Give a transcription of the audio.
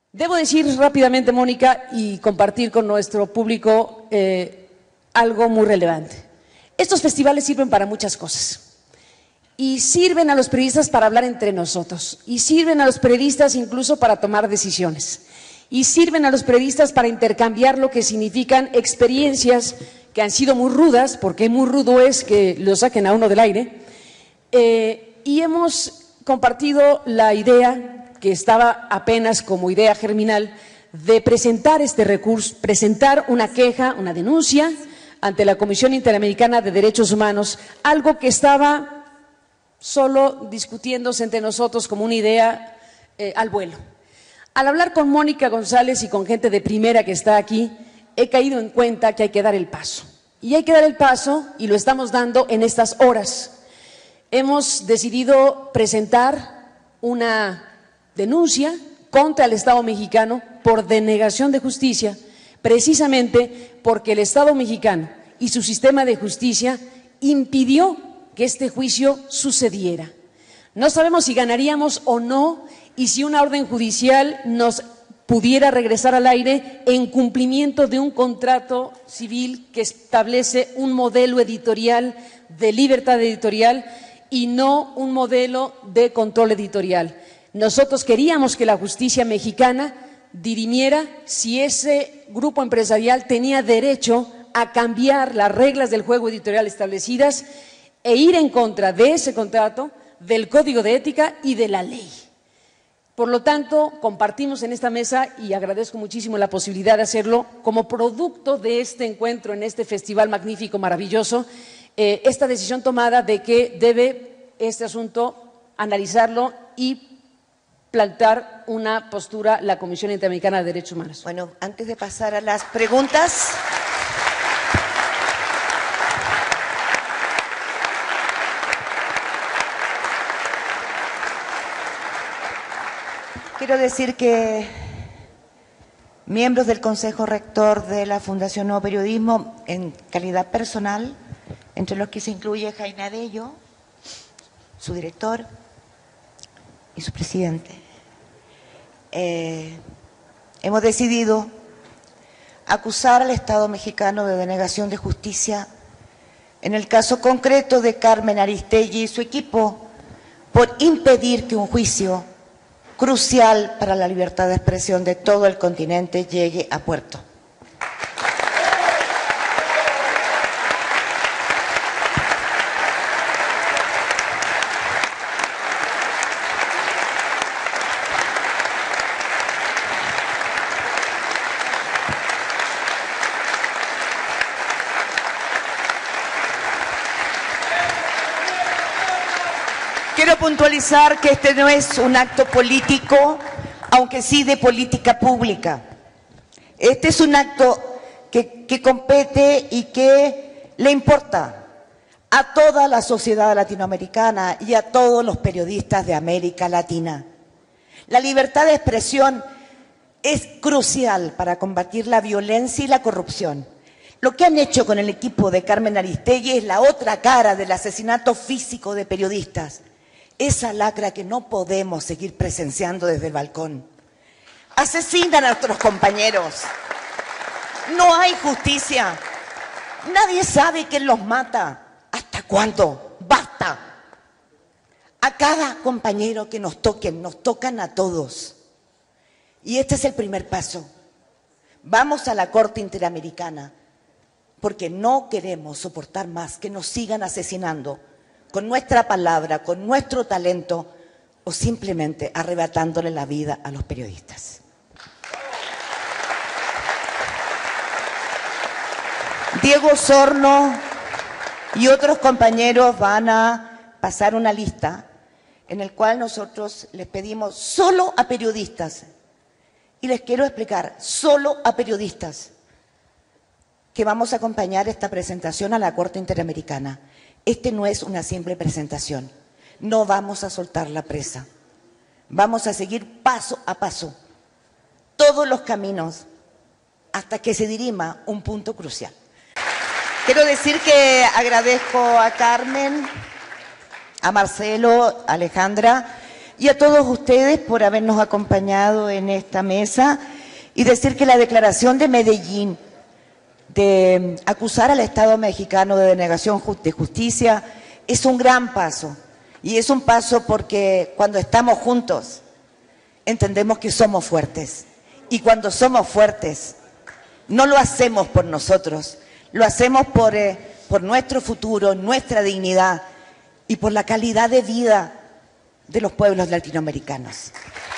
Debo decir rápidamente, Mónica, y compartir con nuestro público algo muy relevante. Estos festivales sirven para muchas cosas y sirven a los periodistas para hablar entre nosotros y sirven a los periodistas incluso para tomar decisiones y sirven a los periodistas para intercambiar lo que significan experiencias que han sido muy rudas, porque muy rudo es que lo saquen a uno del aire, y hemos compartido la idea que estaba apenas como idea germinal de presentar este recurso, presentar una queja, una denuncia ante la Comisión Interamericana de Derechos Humanos, algo que estaba solo discutiéndose entre nosotros como una idea al vuelo. Al hablar con Mónica González y con gente de primera que está aquí, he caído en cuenta que hay que dar el paso. Y hay que dar el paso y lo estamos dando en estas horas. Hemos decidido presentar una denuncia contra el Estado mexicano por denegación de justicia, precisamente porque el Estado mexicano y su sistema de justicia impidió que este juicio sucediera. No sabemos si ganaríamos o no y si una orden judicial nos pudiera regresar al aire en cumplimiento de un contrato civil que establece un modelo editorial de libertad editorial y no un modelo de control editorial. Nosotros queríamos que la justicia mexicana dirimiera si ese grupo empresarial tenía derecho a cambiar las reglas del juego editorial establecidas e ir en contra de ese contrato, del código de ética y de la ley. Por lo tanto, compartimos en esta mesa, y agradezco muchísimo la posibilidad de hacerlo, como producto de este encuentro en este festival magnífico, maravilloso, esta decisión tomada de que debe este asunto analizarlo y plantear una postura la Comisión Interamericana de Derechos Humanos. Bueno, antes de pasar a las preguntas, quiero decir que miembros del Consejo Rector de la Fundación Nuevo Periodismo, en calidad personal, entre los que se incluye Jaime Adello, su director y su presidente, hemos decidido acusar al Estado mexicano de denegación de justicia en el caso concreto de Carmen Aristegui y su equipo por impedir que un juicio crucial para la libertad de expresión de todo el continente llegue a puerto. Quiero puntualizar que este no es un acto político, aunque sí de política pública. Este es un acto que compete y que le importa a toda la sociedad latinoamericana y a todos los periodistas de América Latina. La libertad de expresión es crucial para combatir la violencia y la corrupción. Lo que han hecho con el equipo de Carmen Aristegui es la otra cara del asesinato físico de periodistas. Esa lacra que no podemos seguir presenciando desde el balcón. Asesinan a nuestros compañeros. No hay justicia. Nadie sabe quién los mata. ¿Hasta cuándo? ¡Basta! A cada compañero que nos toquen, nos tocan a todos. Y este es el primer paso. Vamos a la Corte Interamericana porque no queremos soportar más que nos sigan asesinando con nuestra palabra, con nuestro talento o simplemente arrebatándole la vida a los periodistas. Diego Osorno y otros compañeros van a pasar una lista en el cual nosotros les pedimos solo a periodistas, y les quiero explicar, solo a periodistas, que vamos a acompañar esta presentación a la Corte Interamericana. Este no es una simple presentación, no vamos a soltar la presa, vamos a seguir paso a paso todos los caminos hasta que se dirima un punto crucial. Quiero decir que agradezco a Carmen, a Marcelo, a Alejandra y a todos ustedes por habernos acompañado en esta mesa y decir que la declaración de Medellín de acusar al Estado mexicano de denegación de justicia es un gran paso, y es un paso porque cuando estamos juntos entendemos que somos fuertes, y cuando somos fuertes no lo hacemos por nosotros, lo hacemos por nuestro futuro, nuestra dignidad y por la calidad de vida de los pueblos latinoamericanos.